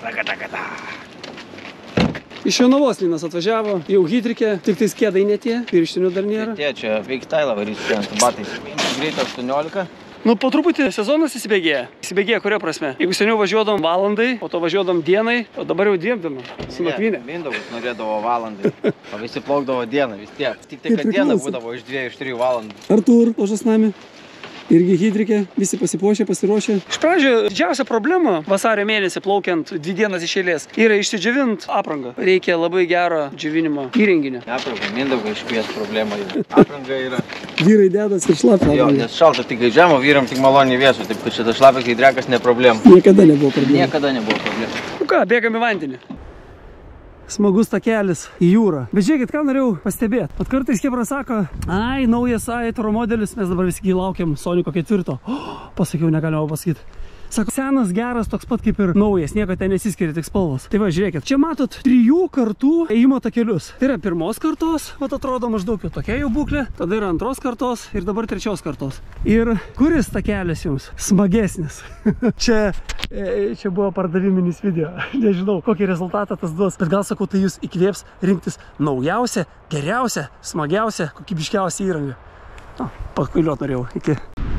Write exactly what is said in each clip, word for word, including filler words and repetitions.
Iš Jonavos Linas atvažiavo, jau Hidrike, tik tai skėdai netie, pirštinių dar nėra. Tie čia veiktailą varysiu su batais. Greitą aštuoniolika. Nu, po truputį sezonas įsibėgėja. Įsibėgėja kuria prasme? Jeigu seniau važiuodom valandai, po to važiuodom dienai, o dabar jau dviem dienom. Su nakvynė. Mindaugas norėdavo valandai, o visi plaukdavo dieną vis tiek. Tik tai, kad diena būdavo iš dviejų, iš trijų valandų. Artur, Ožasnami. Irgi Hidrike, visi pasipuošė, pasiruošė. Iš pradžio didžiausia problema vasario mėnesį plaukiant dvi dienas iš eilės yra išsidžiovint aprangą. Reikia labai gero džiovinimo įrenginio. Apranga, Mindaugai iškvies problemą. Apranga yra. Vyrai dedas ir šlapia. Jo, nes šalta tik žemo, vyram tik maloniai vėsu, taip kad šitą šlapia, kai drekas ne problema. Niekada nebuvo problema. Niekada nebuvo problema. Nu ką, bėgam į vandenį. Smagus takelis į jūrą. Bet žiūrėkit, ką norėjau pastebėti. Pat kartais Hebra sako, ai, naujas Aitoro modelis, mes dabar visi laukiam Soniko ketvirto. Oh, pasakiau, negalėjau pasakyti. Sako, senas, geras, toks pat kaip ir naujas, nieko ten nesiskiria, tik spalvos. Tai va, žiūrėkit, čia matot trijų kartų ėjimo takelius. Tai yra pirmos kartos, vat atrodo maždaug jau tokia jau būklė, tada yra antros kartos ir dabar trečios kartos. Ir kuris takelis jums smagesnis? čia, e, čia buvo pardaviminis video. Nežinau, kokį rezultatą tas duos, bet gal sakau, tai jūs įkvėps rinktis naujausią, geriausią, smagiausią, kokybiškiausią įrangą. O, pakvailiuot norėjau. Iki.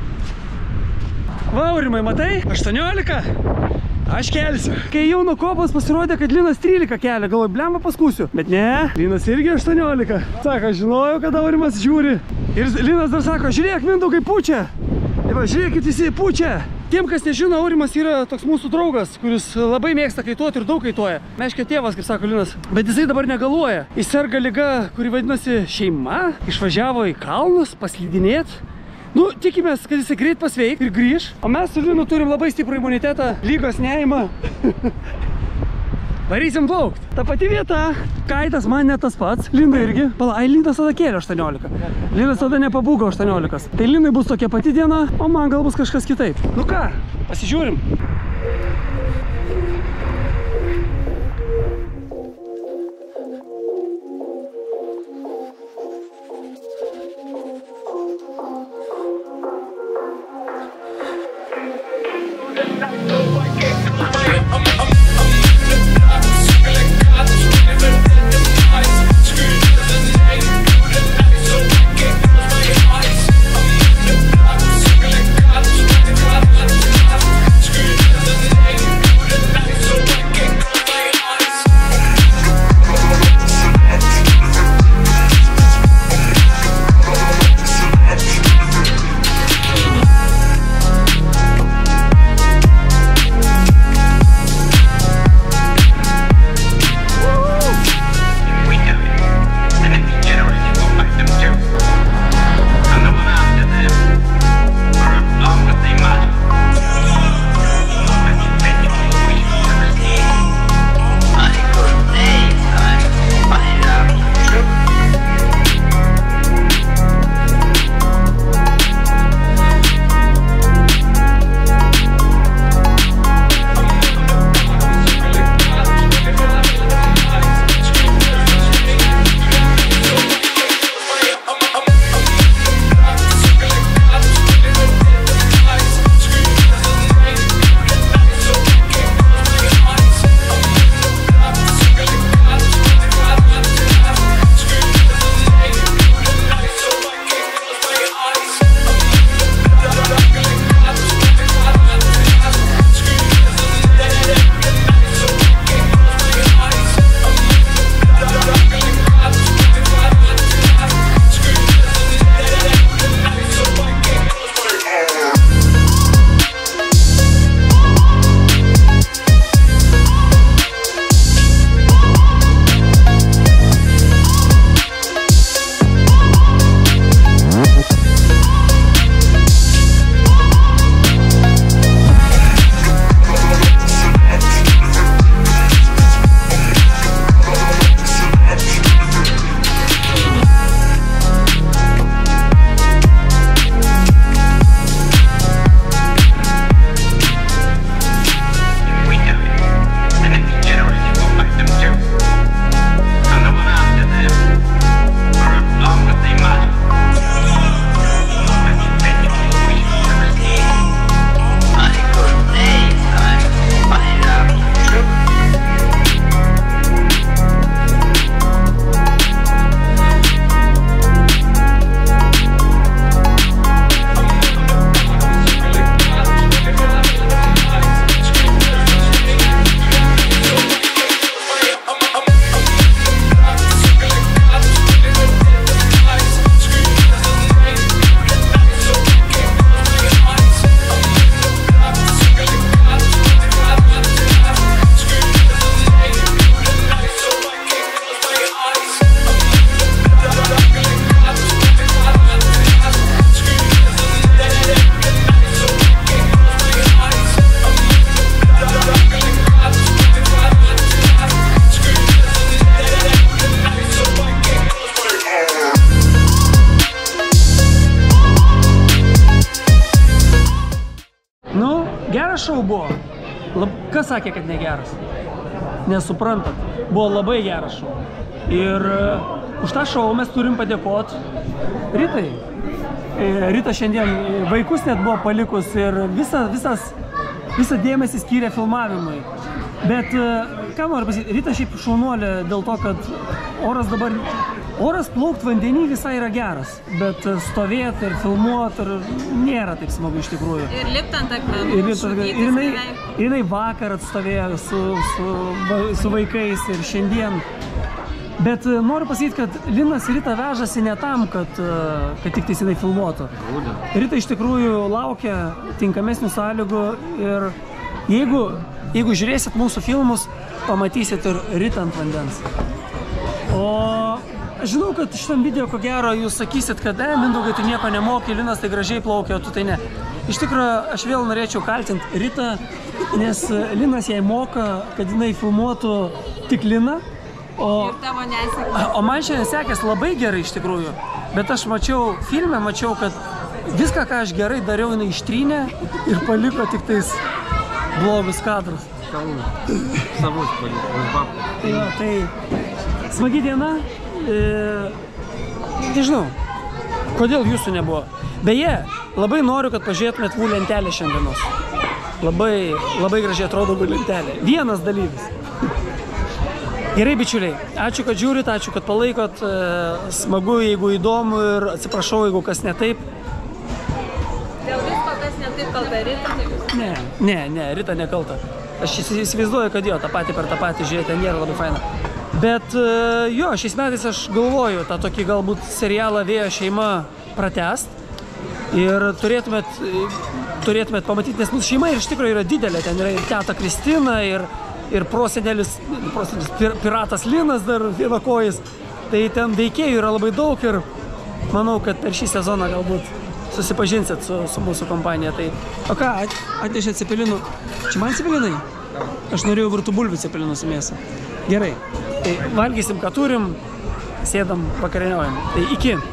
Va, Aurimai, matai? aštuoniolika. Aš kelsiu. Kai jau nuo kopos pasirodė, kad Linas trylika kelia, galvoju, blemba paskusiu. Bet ne, Linas irgi aštuoniolika. Sako, žinojau, kad Aurimas žiūri. Ir Linas dar sako, žiūrėk, Mindaugai, pučia. Tai va, žiūrėkit visi, pučia. Tiem, kas nežino, Aurimas yra toks mūsų draugas, kuris labai mėgsta kaituoti ir daug kaituoja. Meškio tėvas, kaip sako Linas. Bet jisai dabar negaluoja. Jis serga liga, kuri vadinasi šeima. Išvažiavo į kalnus paslidinėt. Nu, tikimės, kad jisai greit pasveik ir grįž. O mes su Linu turim labai stiprų imunitetą, lygos neima. Varysim plaukt. Ta pati vieta. Kaitas man ne tas pats. Lina irgi. Pala, ai, Linas tada kėlė aštuoniolika. Linas tada nepabūgo aštuoniolika. Tai Linai bus tokia pati diena, o man gal bus kažkas kitaip. Nu ką, pasižiūrim. Lab... Kas sakė, kad negeras? Nesuprantat. Buvo labai geras šou. Ir uh, už tą šou mes turim padėkoti Ritai. E, Rita šiandien vaikus net buvo palikus ir visa, visas, visą dėmesį skyrė filmavimui. Bet, uh, ką noriu pasakyti, Rita šiaip šaunuolė dėl to, kad oras dabar... Oras plaukt vandenį visai yra geras, bet stovėti ir filmuoti ir nėra taip smagu iš tikrųjų. Ir lipti ant akmenų. Ir, ir, ir, jinai, ir jinai vakar atstovėjo su, su, su vaikais ir šiandien. Bet noriu pasakyti, kad Linas Rita vežasi ne tam, kad, kad tik tais jinai filmuotų. Rita iš tikrųjų laukia tinkamesnių sąlygų ir jeigu, jeigu žiūrėsit mūsų filmus, pamatysit ir Ritą ant vandens. O aš žinau, kad šitam video, ko gero, jūs sakysit, kad e, Mindaugai, tu nieko nemoki, Linas tai gražiai plaukia, o tu tai ne. Iš tikrųjų, aš vėl norėčiau kaltinti Ritą, nes Linas jai moka, kad jinai filmuotų tik Liną. O, o man šiandien sekės labai gerai iš tikrųjų. Bet aš mačiau filme, mačiau, kad viską, ką aš gerai dariau, jinai ištrynė ir paliko tik tais blogus kadrus. Savus paliko. Ja, tai smagi diena. E, nežinau, kodėl jūsų nebuvo. Beje, labai noriu, kad pažiūrėtumėt V lentelę šiandienos. Labai, labai gražiai atrodo V lentelė. Vienas dalyvis. Gerai, bičiuliai, ačiū, kad žiūrit, ačiū, kad palaikot. E, smagu, jeigu įdomu ir atsiprašau, jeigu kas ne taip. Dėl visko, kas ne taip kalta Rita? Ne, ne, ne, Rita nekalta. Aš įsivaizduoju, kad jo, tą patį per tą patį žiūrėti nėra labai faina. Bet jo, šiais metais aš galvoju tą tokį galbūt serialą Vėjo šeima pratęst ir turėtumėt, turėtumėt pamatyti, nes mūsų šeima ir iš tikrųjų yra didelė, ten yra ir teta Kristina, ir, ir prosenelis, prosenelis pir, piratas Linas dar vienakojis, tai ten veikėjų yra labai daug ir manau, kad per šį sezoną galbūt susipažinsit su, su mūsų kompanija. Tai, o ką, atnešėt cepelinų? Čia man cepelinai? Aš norėjau virtų bulvių cepelinų su mėsa. Gerai. Tai valgysim, ką turim, sėdam, vakarieniaujam. Tai iki.